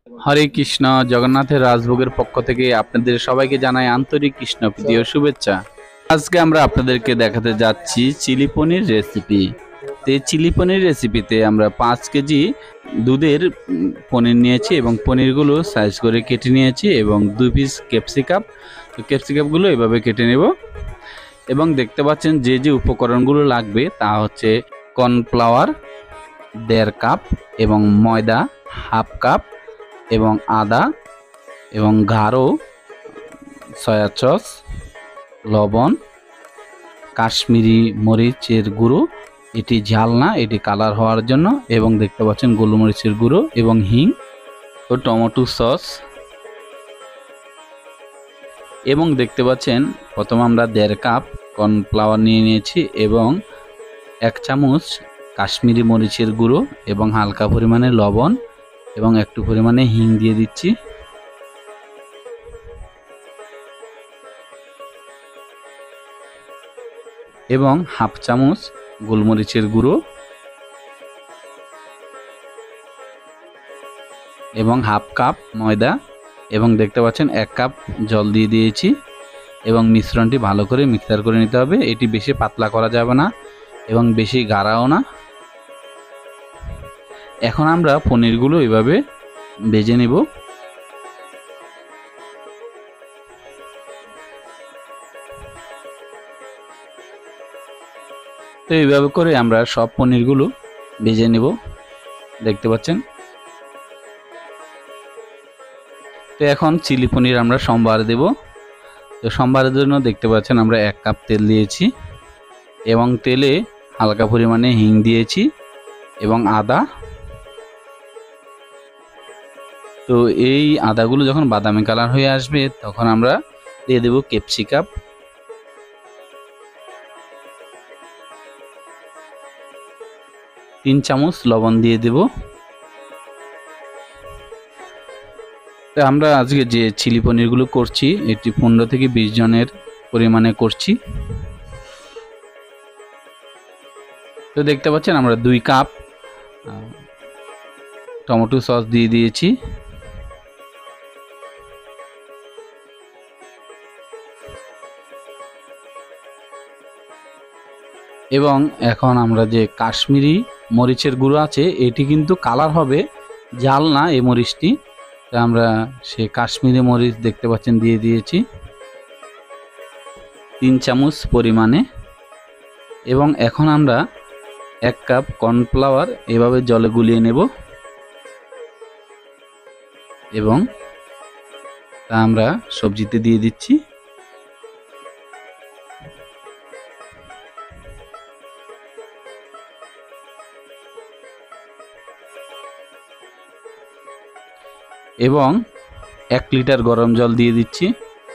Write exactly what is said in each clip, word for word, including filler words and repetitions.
হরে কৃষ্ণ। জগন্নাথের রাজভোগের পক্ষ থেকে আপনাদের সবাইকে জানাই আন্তরিক কৃষ্ণপ্রীতি ও শুভেচ্ছা। আজকে আমরা আপনাদেরকে দেখাতে যাচ্ছি চিলি পনির রেসিপি। তো এই চিলি পনির রেসিপিতে আমরা পাঁচ কেজি দুধের পনির নিয়েছি এবং পনিরগুলো সাইজ করে কেটে নিয়েছি এবং দুই পিস ক্যাপসিকাম। তো ক্যাপসিকামগুলো এভাবে কেটে নেব এবং দেখতে পাচ্ছেন যে যে উপকরণগুলো লাগবে তা হচ্ছে কর্নফ্লাওয়ার দেড় কাপ এবং ময়দা হাফ কাপ এবং আদা এবং গাঢ় সয়া সস, লবণ, কাশ্মীরি মরিচের গুঁড়ো, এটি ঝাল না, এটি কালার হওয়ার জন্য, এবং দেখতে পাচ্ছেন গোলমরিচের গুঁড়ো এবং হিং ও টমেটো সস। এবং দেখতে পাচ্ছেন প্রথম আমরা দেড় কাপ কর্নফ্লাওয়ার নিয়ে নিয়েছি এবং এক চামচ কাশ্মীরি মরিচের গুঁড়ো এবং হালকা পরিমাণে লবণ এবং একটু পরিমাণে হিং দিয়ে দিচ্ছি। এবং হাফ চামচ গোলমরিচের গুঁড়ো এবং হাফ কাপ ময়দা এবং দেখতে পাচ্ছেন এক কাপ জল দিয়ে দিয়েছি এবং মিশ্রণটি ভালো করে মিক্সার করে নিতে হবে। এটি বেশি পাতলা করা যাবে না এবং বেশি গাঢ়ও না। এখন আমরা পনিরগুলো এভাবে ভেজে নেব। তো এইভাবে করে আমরা সব পনিরগুলো ভেজে নেব, দেখতে পাচ্ছেন। তো এখন চিলি পনির আমরা সম্বার দেব। তো সম্বারের জন্য দেখতে পাচ্ছেন আমরা এক কাপ তেল দিয়েছি এবং তেলে হালকা পরিমাণে হিং দিয়েছি এবং আদা। তো এই আদাগুলো যখন বাদামি কালার হয়ে আসবে তখন আমরা দিয়ে দেব ক্যাপসিকাম, তিন চামচ লবণ দিয়ে দেব। তো আমরা আজকে যে চিলি পনিরগুলো করছি এটি পনেরো থেকে বিশ জনের পরিমাণে করছি। তো দেখতে পাচ্ছেন আমরা দুই কাপ টমেটো সস দিয়ে দিয়েছি এবং এখন আমরা যে কাশ্মীরি মরিচের গুঁড়ো আছে এটি কিন্তু কালার হবে, ঝাল না এই মরিচটি। তো আমরা সেই কাশ্মীরি মরিচ দেখতে পাচ্ছেন দিয়ে দিয়েছি তিন চামচ পরিমাণে। এবং এখন আমরা এক কাপ কর্নফ্লাওয়ার এভাবে জলে গুলিয়ে নেব এবং তা আমরা সবজিতে দিয়ে দিচ্ছি। এবং এক লিটার গরম জল দিয়ে দিচ্ছি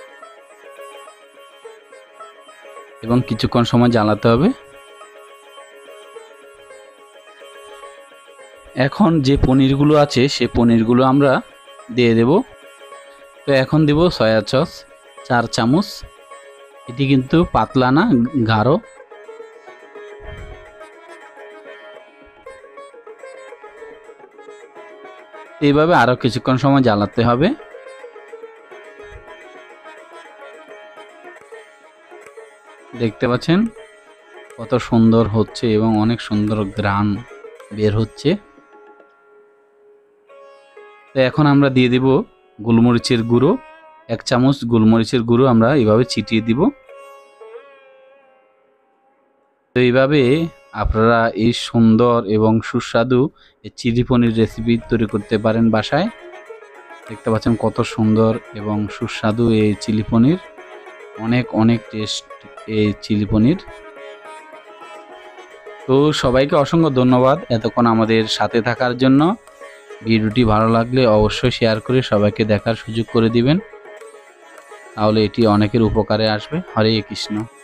এবং কিছুক্ষণ সময় জ্বালাতে হবে। এখন যে পনিরগুলো আছে সে পনিরগুলো আমরা দিয়ে দেব। তো এখন দেব সয়া সস চার চামচ, এটি কিন্তু পাতলা না, গাঢ়। এইভাবে আরো কিছুক্ষণ সময় জ্বালাতে হবে। দেখতে পাচ্ছেন কত সুন্দর হচ্ছে এবং অনেক সুন্দর ঘ্রাণ বের হচ্ছে। তো এখন আমরা দিয়ে দিব গোলমরিচের গুঁড়ো, এক চামচ গোলমরিচের গুঁড়ো আমরা এইভাবে ছিটিয়ে দিব। তো এইভাবে আপনারা এই সুন্দর এবং সুস্বাদু এই চিলি পনির রেসিপি তৈরি করতে পারেন বাসায়। দেখতে পাচ্ছেন কত সুন্দর এবং সুস্বাদু এই চিলি পনির, অনেক অনেক টেস্ট এই চিলি পনির। তো সবাইকে অসংখ্য ধন্যবাদ এতক্ষণ আমাদের সাথে থাকার জন্য। ভিডিওটি ভালো লাগলে অবশ্যই শেয়ার করে সবাইকে দেখার সুযোগ করে দিবেন, তাহলে এটি অনেকের উপকারে আসবে। হরে কৃষ্ণ।